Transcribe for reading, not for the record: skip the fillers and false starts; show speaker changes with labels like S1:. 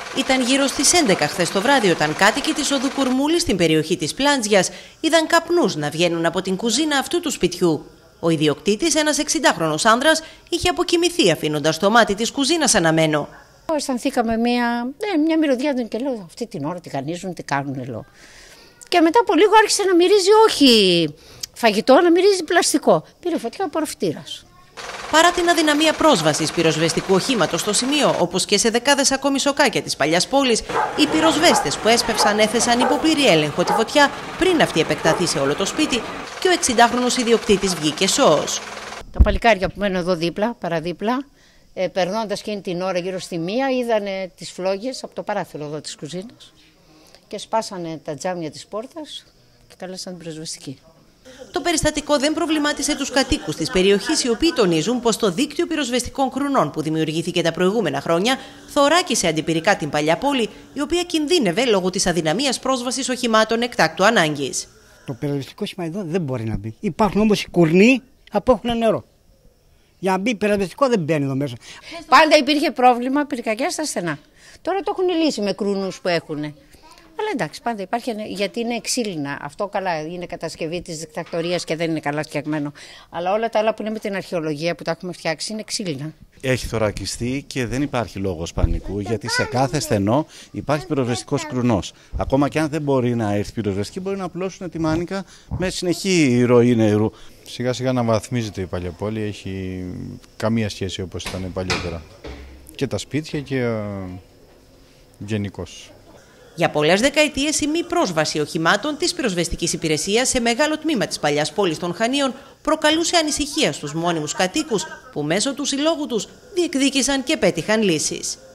S1: Ήταν γύρω στις 11 χθες το βράδυ όταν κάτοικοι της οδού Κουρμούλη στην περιοχή της Πλάντζιας είδαν καπνούς να βγαίνουν από την κουζίνα αυτού του σπιτιού. Ο ιδιοκτήτης, ένας 60χρονος άνδρας, είχε αποκοιμηθεί αφήνοντας το μάτι της κουζίνας αναμένο.
S2: Αισθανθήκαμε μια μυρωδιά και λέω αυτή την ώρα τι κανίζουν, τι κάνουν λέω. Και μετά από λίγο άρχισε να μυρίζει όχι φαγητό, να μυρίζει πλαστικό. Πήρε φωτιά ο απορροφητήρας.
S1: Παρά την αδυναμία πρόσβασης πυροσβεστικού οχήματος στο σημείο, όπως και σε δεκάδες ακόμη σοκάκια της παλιάς πόλης, οι πυροσβέστες που έσπευσαν έθεσαν υπό πλήρη έλεγχο τη φωτιά πριν αυτή επεκταθεί σε όλο το σπίτι και ο 60χρονος ιδιοκτήτης βγήκε σώος.
S2: Τα παλικάρια που μένουν εδώ δίπλα, παραδίπλα, περνώντας εκείνη την ώρα γύρω στη 1, είδανε τις φλόγες από το παράθυρο εδώ της κουζίνας και σπάσανε τα τζάμια της πόρτας και καλέσαν την πυροσβεστική.
S1: Το περιστατικό δεν προβλημάτισε τους κατοίκους της περιοχής, οι οποίοι τονίζουν πως το δίκτυο πυροσβεστικών κρουνών που δημιουργήθηκε τα προηγούμενα χρόνια θωράκισε αντιπυρικά την παλιά πόλη, η οποία κινδύνευε λόγω της αδυναμίας πρόσβασης οχημάτων εκτάκτου ανάγκης.
S3: Το πυροσβεστικό σήμα εδώ δεν μπορεί να μπει. Υπάρχουν όμως οι κουρνοί που έχουν νερό. Για να μπει πυροσβεστικό δεν μπαίνει εδώ μέσα.
S2: Πάντα υπήρχε πρόβλημα πυρκαγιά στα στενά. Τώρα το έχουν λύσει με κρούνους που έχουν. Αλλά εντάξει, πάντα υπάρχει, γιατί είναι ξύλινα. Αυτό καλά είναι κατασκευή της δικτακτορίας και δεν είναι καλά φτιαγμένο. Αλλά όλα τα άλλα που είναι με την αρχαιολογία που τα έχουμε φτιάξει είναι ξύλινα.
S4: Έχει θωρακιστεί και δεν υπάρχει λόγος πανικού, γιατί σε κάθε στενό υπάρχει πυροσβεστικός κρουνός. Ακόμα και αν δεν μπορεί να έρθει πυροσβεστική, μπορεί να απλώσουν τη μάνικα με συνεχή ροή νερού.
S5: Σιγά σιγά αναβαθμίζεται η παλιά πόλη, έχει καμία σχέση όπως ήταν παλιότερα. Και τα σπίτια και γενικώς.
S1: Για πολλές δεκαετίες η μη πρόσβαση οχημάτων της πυροσβεστικής υπηρεσίας σε μεγάλο τμήμα της παλιάς πόλης των Χανίων προκαλούσε ανησυχία στους μόνιμους κατοίκους που μέσω του συλλόγου τους διεκδίκησαν και πέτυχαν λύσεις.